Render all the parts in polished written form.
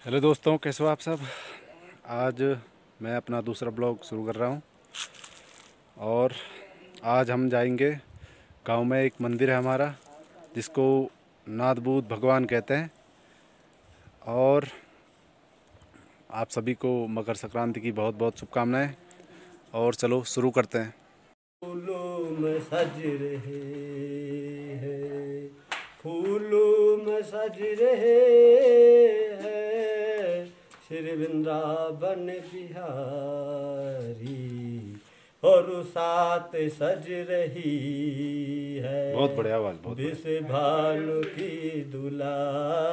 Hello दोस्तों, कैसे हो आप सब। आज मैं अपना दूसरा ब्लॉग शुरू कर रहा हूं और आज हम जाएंगे। गांव में एक मंदिर है हमारा जिसको नाथ भूत भगवान कहते हैं। और आप सभी को मकर संक्रांति की बहुत बहुत शुभकामनाएं। और चलो शुरू करते हैं। फूलों में सज रहे हैं, फूलों में सज रहे हैं श्री वृंदावन बिहारी, और साथ सज रही है बहुत बढ़िया आवाज़, बहुत विष बढ़िया। भानु की दुलारी।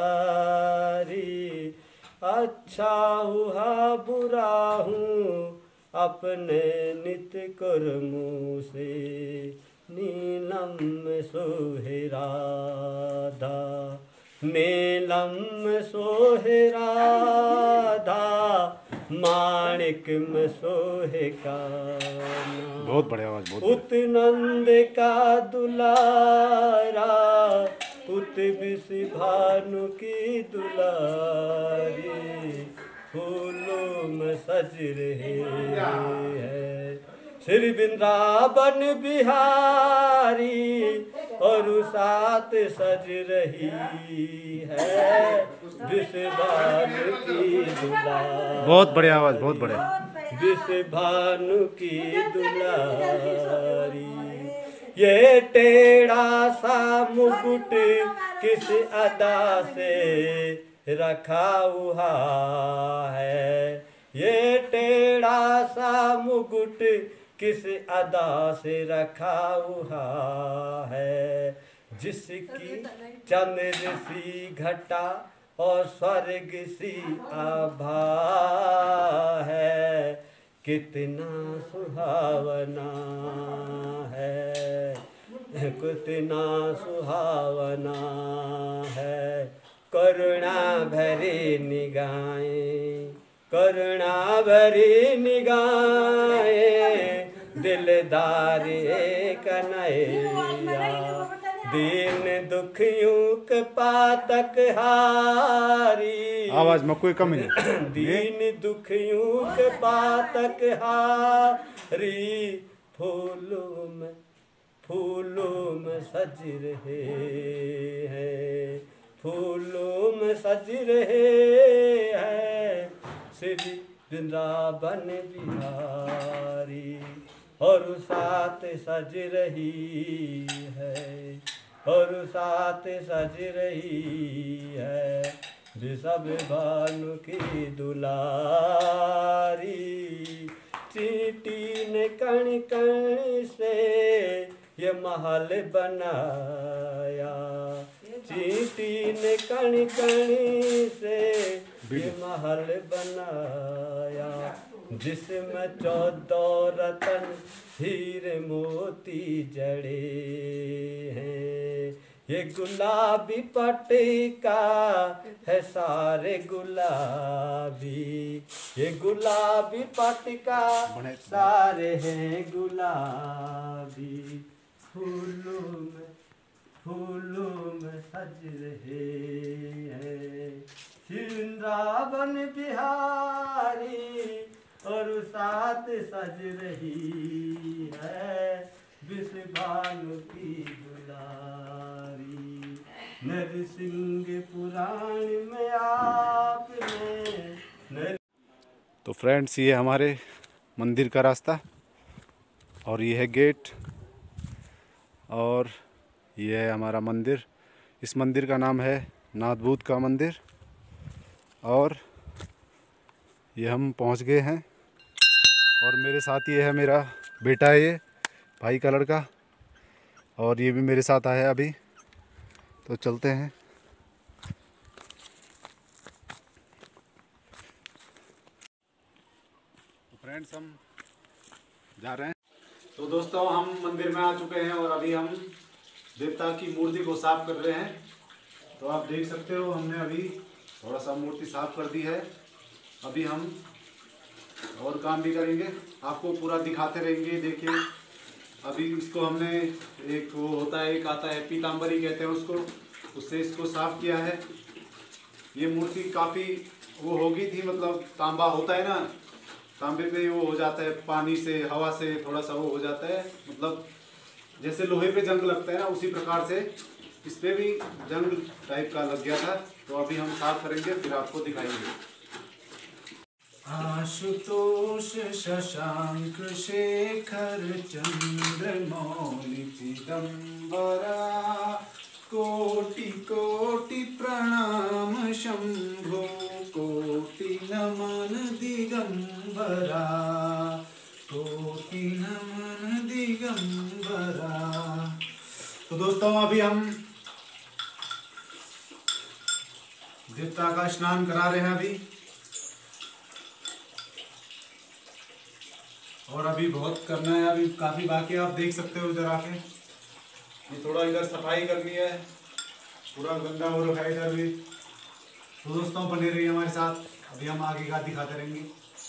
अच्छा हुआ बुरा हूँ अपने नित्य कर्मों से, नीलम सोहे राधा, नीलम सोहे राधा, माणिक में सोहे काना। बहुत बढ़िया आवाज़, बहुत बढ़िया। उत नंद का दुलारा, उत विष भानु की दुलारी, फूलों में सज रहे हैं श्री वृंदावन बिहारी, और साथ सज रही है विष भानु की दुलारी। बहुत बढ़िया आवाज़, बहुत बढ़िया। विष भानु की दुलारी। ये टेढ़ा सा मुकुट किस अदा से रखा हुआ है, ये टेढ़ा सा मुकुट किस अदा से रखा हुआ है, जिसकी चंद्र सी घटा और स्वर्ग सी आभा है, कितना सुहावना है, कितना सुहावना है। करुणा भरी निगाहें, करुणा भरी निगाहें, दिलदार कन्हैया, दीन दुखियों के पातक हारी। आवाज़ में कोई कमी नहीं। दीन दुखियों के पातक हारी, फूलों में सज रहे हैं, फूलों में सज रहे हैं श्री वृंदावन बिहारी, और साथ सज रही है, और साथ सज रही है ऋषभ भानु की दुलारी। चींटी ने कण कण से ये महल बनाया, चींटी ने कण कण से ये महल बनाया, जिसमें 14 रतन हीरे मोती जड़े हैं। ये गुलाबी पट्टिका है सारे गुलाबी, ये गुलाबी पट्टिका सारे हैं गुलाबी, फूलों में सज रहे हैं वृंदावन बिहारी, और साथ सज रही है विष भानु की दुलारी। नरसिंह पुराण में आपने। तो फ्रेंड्स, ये हमारे मंदिर का रास्ता और ये है गेट, और ये है हमारा मंदिर। इस मंदिर का नाम है नाथ भूत का मंदिर। और ये हम पहुंच गए हैं, और मेरे साथ ये है मेरा बेटा है, ये भाई का लड़का, और ये भी मेरे साथ आया अभी। तो चलते हैं। तो फ्रेंड्स, हम जा रहे हैं। तो दोस्तों, हम मंदिर में आ चुके हैं और अभी हम देवता की मूर्ति को साफ कर रहे हैं। तो आप देख सकते हो, हमने अभी थोड़ा सा मूर्ति साफ कर दी है। अभी हम और काम भी करेंगे, आपको पूरा दिखाते रहेंगे। देखिए, अभी इसको हमने एक वो होता है, एक आता है पीताम्बरी कहते हैं उसको, उससे इसको साफ किया है। ये मूर्ति काफ़ी वो हो गई थी, मतलब तांबा होता है ना, तांबे पे वो हो जाता है, पानी से हवा से थोड़ा सा वो हो जाता है, मतलब जैसे लोहे पे जंग लगता है ना, उसी प्रकार से इस पे भी जंग टाइप का लग गया था। तो अभी हम साफ करेंगे, फिर आपको दिखाएंगे। आशुतोष शशांक शेखर चंद्र मौलि चिदंबरा, कोटि कोटि प्रणाम शंभो, कोटि नमन दिगंबरा, कोटि नमन दिगंबरा। तो दोस्तों अभी हम देवता का स्नान करा रहे हैं अभी, और अभी बहुत करना है, अभी काफ़ी बाकी आप देख सकते हो इधर आके। ये थोड़ा इधर सफाई करनी है, पूरा गंदा हो रखा है इधर भी। तो दोस्तों बने रहिए हमारे साथ, अभी हम आगे का दिखाते रहेंगे।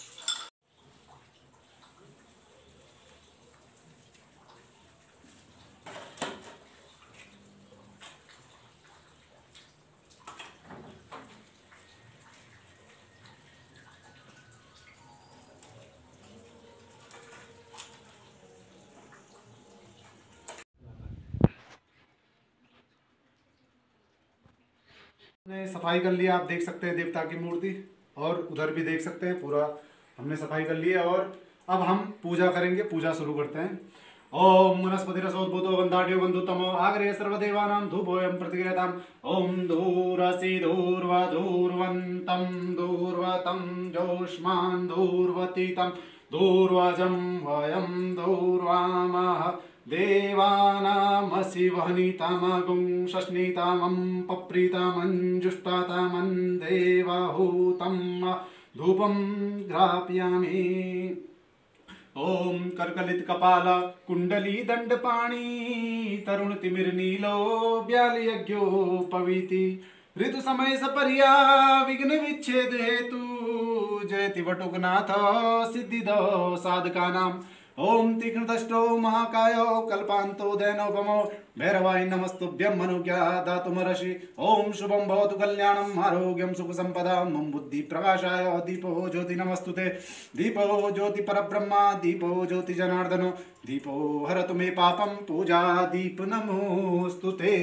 हमने सफाई कर लिया, आप देख सकते हैं देवता की मूर्ति, और उधर भी देख सकते हैं, पूरा हमने सफाई कर लिया। और अब हम पूजा करेंगे, पूजा शुरू करते हैं। ओम वनस्पतिरसोद्भूतो गन्धाढ्यो गन्धोत्तमो आग्रहे सर्वदेवानां धूपोऽयं प्रतिगृह्यताम्। ओम धूरसि धूर्वधूर्वन्तं धूर्वतं जोष्मान् धूर्वतीतं धूर्वजं वयं धूर्वामः देवानामसि वह्नितामगुं शश्नितामं पप्रीतामञ्जुष्टातामं देवाहूतं धूपं ग्रापयामि। ओम करकलित कपाल कुंडली दंडपाणी तरुण तिमिर नीलो ब्याल यज्ञोपवीति ऋतु समय सपर्या विघ्न विच्छेद हेतु जयति वटुकनाथ सिद्धिद साधकानाम। ओम तीक्ष्ण दष्टो महाकायो कल्पांतो दैनोपमो भैरवाय नमस्तुभ्यं मनुज्ञा दातुमर्हसि। ओम शुभं भवतु कल्याणं आरोग्यं सुख संपदा मम बुद्धि प्रकाशाय दीपो ज्योति नमस्तुते। दीपो ज्योति परब्रह्मा दीपो ज्योति जनार्दनो दीपो हरतु मे पापं पूजा दीप नमोस्तुते।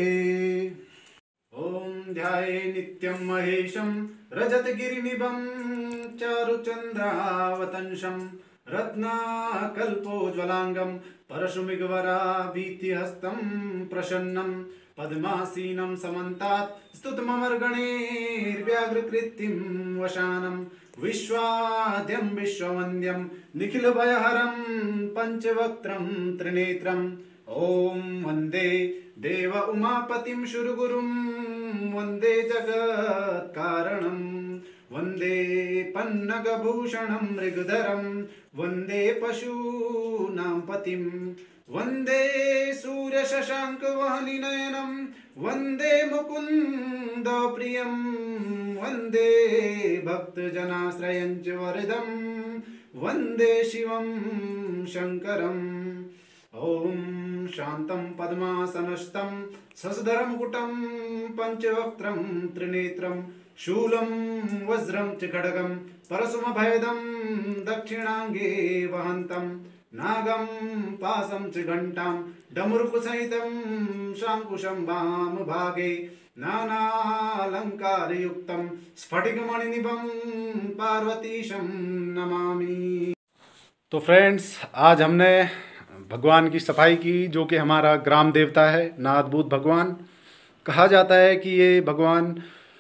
ओम ध्याये नित्यं महेशं रजत गिरिनिभं चारुचन्द्रावतंसं रत्नाकल्पोज्वलांगं परशुमिगवराभीतिहस्तं प्रसन्नं पद्मासीनं समन्तात् स्तुतममर्गणैर्व्याघ्रकृतिं वशानं विश्वाद्यं विश्ववन्द्यं निखिलभयहरं पंचवक्त्रं त्रिनेत्रम्। ओम वंदे देव उमापतिं शुरगुरुं वंदे जगत्कारणं वंदे पन्नगभूषणं मृगधरं वंदे पशूनां पतिं वंदे सूर्यशशाङ्कवालिनयनं वंदे मुकुन्द प्रियं वंदे भक्तजनाश्रयं च वरदं वंदे शिवं शङ्करम्। ओम शांतं पद्मासनस्थं शशधरमुकुटं पंचवक्त्रं त्रिनेत्रं शूलं वज्रं च खड्गं परशुमभयदं दक्षिणाङ्गे वहन्तं नागं पाशं च घण्टां डमरुकसहितं शाङ्कुशं वामभागे नानालङ्कारयुक्तं स्फटिकमणिनिभं पार्वतीशं नमामि। तो फ्रेंड्स आज हमने भगवान की सफाई की, जो कि हमारा ग्राम देवता है नादभूत भगवान। कहा जाता है कि ये भगवान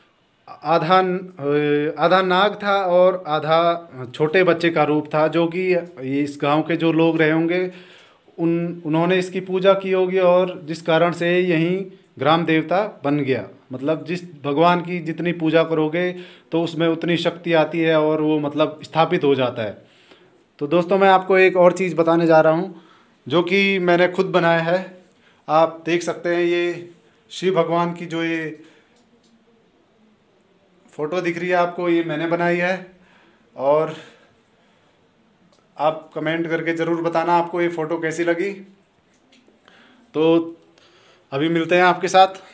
आधा नाग था और आधा छोटे बच्चे का रूप था, जो कि इस गांव के जो लोग रहे होंगे उन्होंने इसकी पूजा की होगी, और जिस कारण से यही ग्राम देवता बन गया। मतलब जिस भगवान की जितनी पूजा करोगे तो उसमें उतनी शक्ति आती है और वो मतलब स्थापित हो जाता है। तो दोस्तों मैं आपको एक और चीज़ बताने जा रहा हूँ, जो कि मैंने खुद बनाया है। आप देख सकते हैं ये शिव भगवान की जो ये फ़ोटो दिख रही है आपको, ये मैंने बनाई है। और आप कमेंट करके ज़रूर बताना आपको ये फ़ोटो कैसी लगी। तो अभी मिलते हैं आपके साथ।